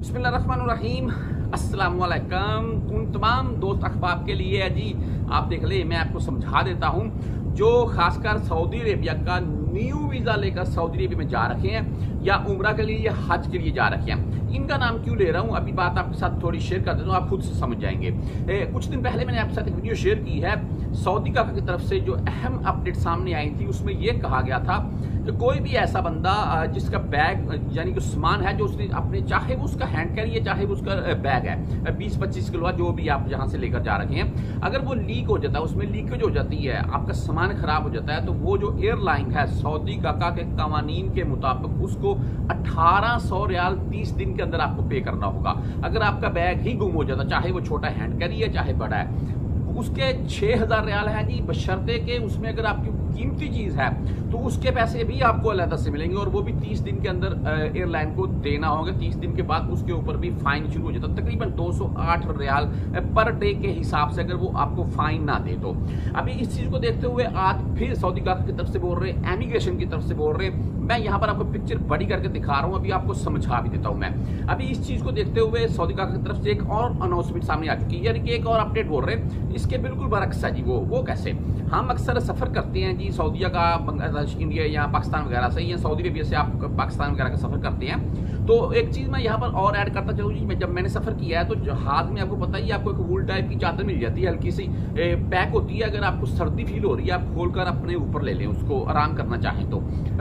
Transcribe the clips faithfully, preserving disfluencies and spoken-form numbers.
बिस्मिल्लाहिर्रहमानिर्रहीम, अस्सलाम वालेकुम। उन तमाम दोस्त अखबाब के लिए है जी, आप देख ले, मैं आपको समझा देता हूँ जो खासकर सऊदी अरेबिया का न्यू वीज़ा लेकर सऊदी अरेबिया में जा रखे हैं या उम्रा के लिए या हज के लिए जा रखे हैं। इनका नाम क्यों ले रहा हूँ, अभी बात आपके साथ थोड़ी शेयर कर देता हूँ, आप खुद से समझ जाएंगे। ए, कुछ दिन पहले मैंने आपके साथ एक वीडियो शेयर की है, सऊदी का की तरफ से जो अहम अपडेट सामने आई थी, उसमें यह कहा गया था कि कोई भी ऐसा बंदा जिसका बैग यानी कि सामान है जो उसने अपने, चाहे वो उसका हैंड कैरी है चाहे वो उसका बैग है बीस पच्चीस किलो जो भी आप जहाँ से लेकर जा रहे हैं, अगर वो लीक हो जाता है, उसमें लीकेज हो जाती है, आपका सामान खराब हो जाता है, तो वो जो एयरलाइन है सऊदी काका के कवानीन के मुताबिक उसको अठारह सौ रियाल तीस दिन के अंदर आपको पे करना होगा। अगर आपका बैग ही गुम हो जाता, चाहे वो छोटा हैंड कैरी है चाहे बड़ा है, उसके छह हजार रियाल है जी, बशर्ते के उसमें अगर आपकी कीमती चीज है तो उसके पैसे भी आपको अलग से मिलेंगे और वो भी तीस दिन के अंदर एयरलाइन को देना होगा। तीस दिन के बाद उसके ऊपर भी फाइन शुरू हो जाता है, तकरीबन दो सौ आठ रियाल पर डे के हिसाब से, अगर वो आपको फाइन ना दे तो। अभी इस चीज को देखते हुए आज फिर सऊदी काका की तरफ से बोल रहे, एमिग्रेशन की तरफ से बोल रहे, मैं यहाँ पर आपको पिक्चर बड़ी करके दिखा रहा हूँ, अभी आपको समझा भी देता हूँ मैं। अभी इस चीज को देखते हुए सऊदी काका की तरफ से एक और अनाउंसमेंट सामने आ चुकी है, यानी कि एक और अपडेट बोल रहे, इसके बिल्कुल बरक्स है जी। वो वो कैसे, हम अक्सर सफर करते हैं जी सऊदीया का, बांग्लादेश, इंडिया या पाकिस्तान वगैरह से, या सऊदी अरेबिया से आप पाकिस्तान वगैरह का सफर करते हैं, तो एक चीज मैं यहाँ पर और ऐड करता चलूँ जी, मैं जब मैंने सफर किया है तो जहाज में आपको पता ही, आपको एक वूल टाइप की चादर मिल जाती है, हल्की सी पैक होती है, अगर आपको सर्दी फील हो रही है आप खोलकर अपने ऊपर ले लें उसको, आराम करना चाहें तो।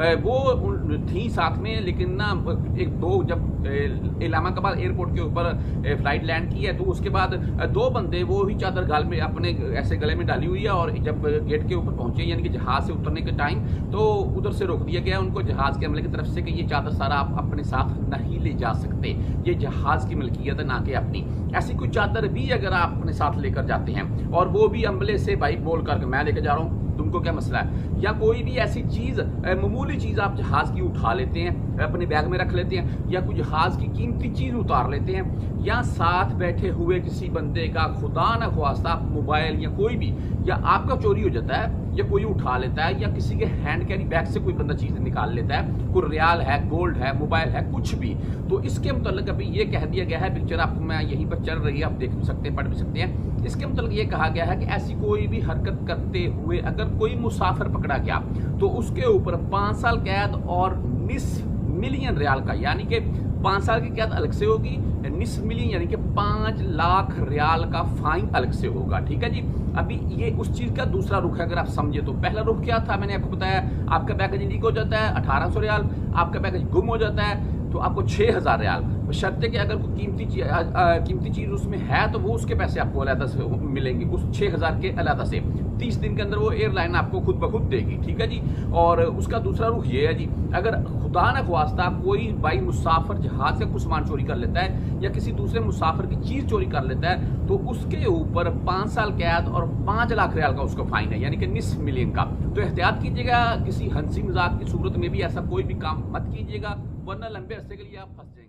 वो थी साथ में, लेकिन ना एक दो जब इलामाबाद एयरपोर्ट के ऊपर फ्लाइट लैंड की है तो उसके बाद दो बंदे वो ही चादर गाल में अपने ऐसे गले में डाली हुई है, और जब गेट के ऊपर पहुंचे यानी कि जहाज से उतरने के टाइम, तो उधर से रोक दिया गया उनको जहाज के अमले की तरफ से कि ये चादर सारा आप अपने साथ नहीं ले जा सकते, ये जहाज की मिल्कियत है ना कि अपनी। ऐसी कोई चादर भी अगर आप अपने साथ लेकर जाते हैं और वो भी अमले से भाई बोल करके मैं लेकर जा रहा हूँ, तुमको क्या मसला है, या कोई भी ऐसी चीज मामूली चीज आप जहाज की उठा लेते हैं, अपने बैग में रख लेते हैं, या कोई जहाज की कीमती चीज उतार लेते हैं, या साथ बैठे हुए किसी बंदे का खुदा न ख्वास्ता मोबाइल या कोई भी, या आपका चोरी हो जाता है या कोई उठा लेता है, या किसी के हैंड कैरी बैग से कोई बंदा चीज निकाल लेता है, कोई रियाल है, गोल्ड है, मोबाइल है, कुछ भी, तो इसके मुताल्लिक अभी ये कह दिया गया है, पिक्चर आपको मैं यहीं पर चल रही है, आप देख भी सकते हैं, पढ़ भी सकते हैं। इसके मुताल्लिक ये कहा गया है कि ऐसी कोई भी हरकत करते हुए अगर कोई मुसाफिर पकड़ा गया तो उसके ऊपर पांच साल कैद और निस्फ मिलियन रियाल का, यानी कि पांच साल की कैद अलग से होगी, निस्फ मिलियन यानी कि पांच लाख रियाल का फाइन अलग से होगा। ठीक है जी। अभी ये उस चीज का दूसरा रुख है, अगर आप समझे तो। पहला रुख क्या था, मैंने आपको बताया, आपका पैकेज लीक हो जाता है अठारह सौ रियाल, आपका पैकेज गुम हो जाता है तो आपको छह हजार रियाल, शर्ते कि अगर कोई कीमती चीज कीमती चीज उसमें है तो वो उसके पैसे आपको अलग से मिलेंगे, उस छह हजार के अलग से तीस दिन के अंदर वो एयरलाइन आपको खुद ब खुद देगी। ठीक है जी। और उसका दूसरा रुख ये है जी, अगर खुदा न ख्वास्ता कोई भाई मुसाफिर जहाज से कुछ सामान चोरी कर लेता है या किसी दूसरे मुसाफिर की चीज चोरी कर लेता है तो उसके ऊपर पांच साल कैद और पांच लाख रियाल का उसका फाइन है, यानी कि निस्फ मिलियन का। तो एहतियात कीजिएगा, किसी हंसी मजाक की सूरत में भी ऐसा कोई भी काम मत कीजिएगा, वरना लंबे अरसे के लिए आप फंस जाएंगे।